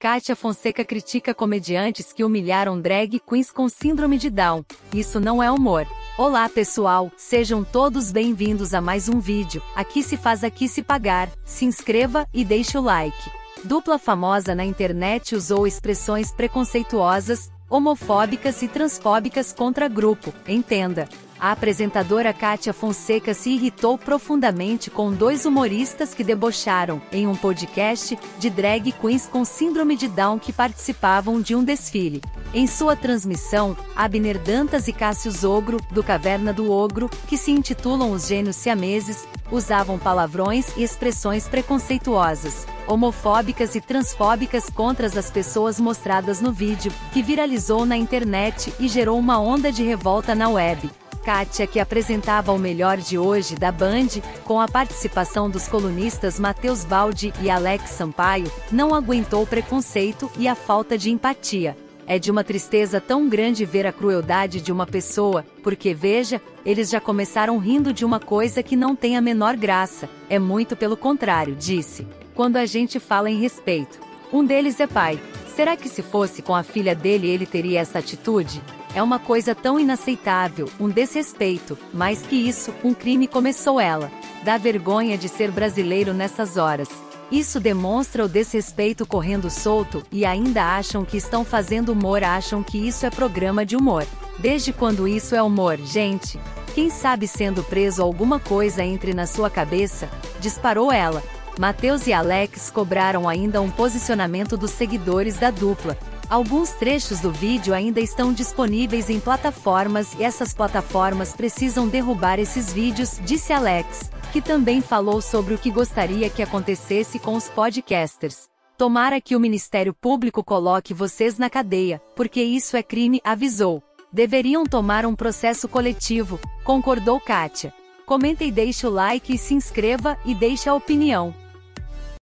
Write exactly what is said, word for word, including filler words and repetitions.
Kátia Fonseca critica comediantes que humilharam drag queens com síndrome de Down. Isso não é humor. Olá pessoal, sejam todos bem-vindos a mais um vídeo. Aqui se faz, aqui se pagar. Se inscreva e deixe o like. Dupla famosa na internet usou expressões preconceituosas, homofóbicas e transfóbicas contra grupo. Entenda. A apresentadora Kátia Fonseca se irritou profundamente com dois humoristas que debocharam, em um podcast, de drag queens com síndrome de Down que participavam de um desfile. Em sua transmissão, Abner Dantas e Cássio Zogro, do Caverna do Ogro, que se intitulam os Gênios Siameses, usavam palavrões e expressões preconceituosas, homofóbicas e transfóbicas contra as pessoas mostradas no vídeo, que viralizou na internet e gerou uma onda de revolta na web. Kátia, que apresentava o Melhor de Hoje da Band, com a participação dos colunistas Matheus Baldi e Alex Sampaio, não aguentou o preconceito e a falta de empatia. É de uma tristeza tão grande ver a crueldade de uma pessoa, porque veja, eles já começaram rindo de uma coisa que não tem a menor graça. É muito pelo contrário, disse. Quando a gente fala em respeito. Um deles é pai. Será que se fosse com a filha dele ele teria essa atitude? É uma coisa tão inaceitável, um desrespeito, mais que isso, um crime, começou ela. Dá vergonha de ser brasileiro nessas horas. Isso demonstra o desrespeito correndo solto, e ainda acham que estão fazendo humor, acham que isso é programa de humor. Desde quando isso é humor, gente? Quem sabe sendo preso alguma coisa entre na sua cabeça? Disparou ela. Matheus e Alex cobraram ainda um posicionamento dos seguidores da dupla. Alguns trechos do vídeo ainda estão disponíveis em plataformas e essas plataformas precisam derrubar esses vídeos, disse Alex, que também falou sobre o que gostaria que acontecesse com os podcasters. Tomara que o Ministério Público coloque vocês na cadeia, porque isso é crime, avisou. Deveriam tomar um processo coletivo, concordou Kátia. Comente e deixe o like e se inscreva e deixe a opinião.